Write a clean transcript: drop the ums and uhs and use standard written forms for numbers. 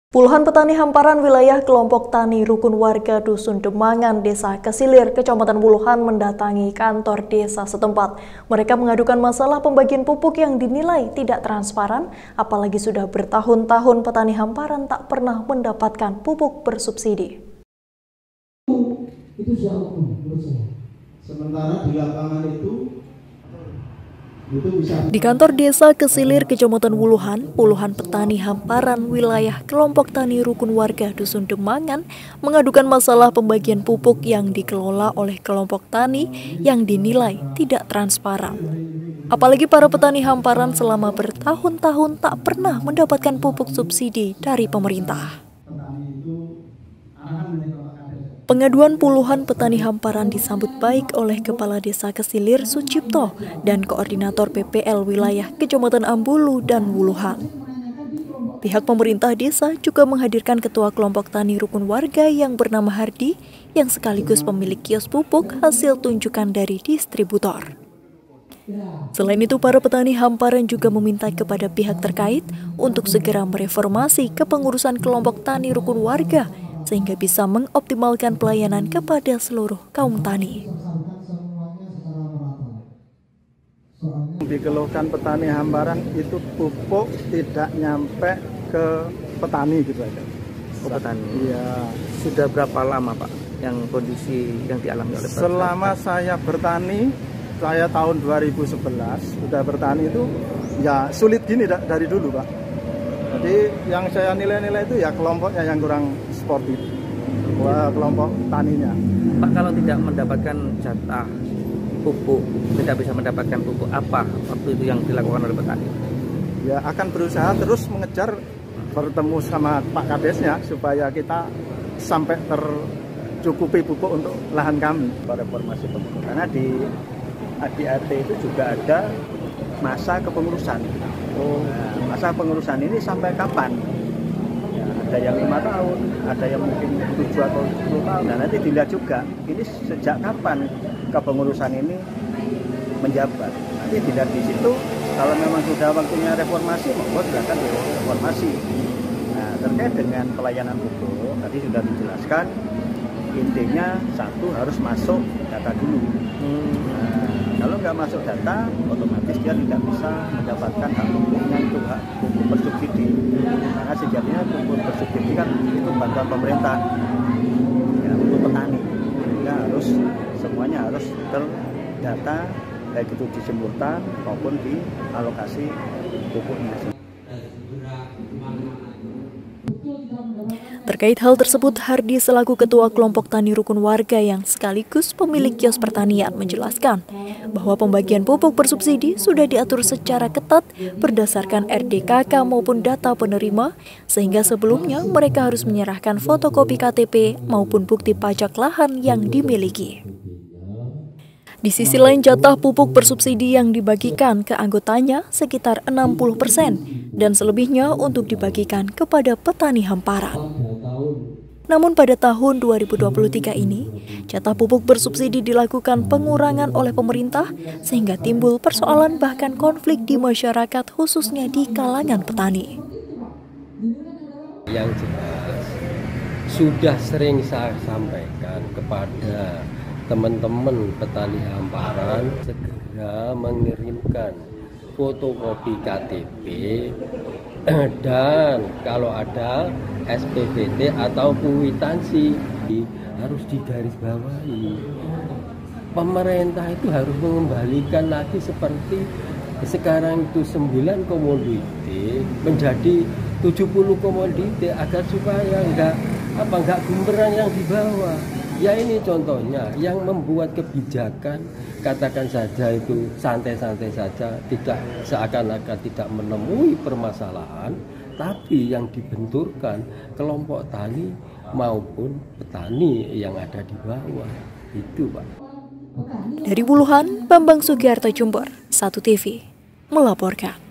Puluhan petani hamparan wilayah kelompok tani rukun warga Dusun Demangan, Desa Kesilir, Kecamatan Wuluhan mendatangi kantor desa setempat. Mereka mengadukan masalah pembagian pupuk yang dinilai tidak transparan, apalagi sudah bertahun-tahun petani hamparan tak pernah mendapatkan pupuk bersubsidi. Itu sudah umum menurut saya. Sementara di lapangan itu di kantor desa Kesilir, Kecamatan Wuluhan, puluhan petani hamparan wilayah kelompok tani rukun warga Dusun Demangan mengadukan masalah pembagian pupuk yang dikelola oleh kelompok tani yang dinilai tidak transparan. Apalagi para petani hamparan selama bertahun-tahun tak pernah mendapatkan pupuk subsidi dari pemerintah. Pengaduan puluhan petani hamparan disambut baik oleh Kepala Desa Kesilir Sucipto dan Koordinator PPL Wilayah Kecamatan Ambulu dan Wuluhan. Pihak pemerintah desa juga menghadirkan Ketua Kelompok Tani Rukun Warga yang bernama Hardi, yang sekaligus pemilik kios pupuk hasil tunjukan dari distributor. Selain itu, para petani hamparan juga meminta kepada pihak terkait untuk segera mereformasi kepengurusan kelompok tani rukun warga, sehingga bisa mengoptimalkan pelayanan kepada seluruh kaum tani. Dikeluhkan petani hamparan itu pupuk tidak nyampe ke petani gitu aja. Oh, petani. Iya. Sudah berapa lama Pak yang kondisi yang dialami oleh petani? Selama saya bertani, saya tahun 2011 sudah bertani itu ya sulit gini dari dulu Pak. Jadi yang saya nilai-nilai itu ya kelompoknya yang kurang sportif, kelompok taninya. Pak, kalau tidak mendapatkan jatah pupuk, tidak bisa mendapatkan pupuk, apa waktu itu yang dilakukan oleh petani? Ya akan berusaha terus mengejar, bertemu sama Pak Kadesnya supaya kita sampai tercukupi pupuk untuk lahan kami. Reformasi pupuk, karena di ADART itu juga ada masa kepengurusan. Nah, masa pengurusan ini sampai kapan? Ya, ada yang 5 tahun, ada yang mungkin 7 atau 10 tahun. Nah, nanti dilihat juga ini sejak kapan kepengurusan ini menjabat. Nanti dilihat di situ, kalau memang sudah waktunya reformasi, maka silakan reformasi. Nah, terkait dengan pelayanan pupuk, tadi sudah dijelaskan, intinya satu harus masuk data dulu. Kalau nggak masuk data, otomatis dia tidak bisa mendapatkan hak pupuknya, itu hak pupuk bersubsidi. Karena sejatinya pupuk bersubsidi kan itu bantuan pemerintah ya, untuk petani. Sehingga harus semuanya harus terdata, baik itu di simultan maupun di alokasi pupuknya. Terkait hal tersebut, Hardi selaku Ketua Kelompok Tani Rukun Warga yang sekaligus pemilik kios pertanian menjelaskan bahwa pembagian pupuk bersubsidi sudah diatur secara ketat berdasarkan RDKK maupun data penerima, sehingga sebelumnya mereka harus menyerahkan fotokopi KTP maupun bukti pajak lahan yang dimiliki. Di sisi lain, jatah pupuk bersubsidi yang dibagikan ke anggotanya sekitar 60% dan selebihnya untuk dibagikan kepada petani hamparan. Namun pada tahun 2023 ini, jatah pupuk bersubsidi dilakukan pengurangan oleh pemerintah sehingga timbul persoalan bahkan konflik di masyarakat khususnya di kalangan petani. Yang jelas sudah sering saya sampaikan kepada teman-teman petani hamparan segera mengirimkan fotokopi KTP dan kalau ada SPVT atau kwitansi harus digarisbawahi. Pemerintah itu harus mengembalikan lagi seperti sekarang itu 9 komoditi menjadi 70 komoditi agar supaya enggak gumperan yang di bawah. Ya ini contohnya yang membuat kebijakan katakan saja itu santai-santai saja, tidak seakan-akan tidak menemui permasalahan, tapi yang dibenturkan kelompok tani maupun petani yang ada di bawah. Itu Pak. Dari Wuluhan, Bambang Sugiarto, Jember, 1 TV melaporkan.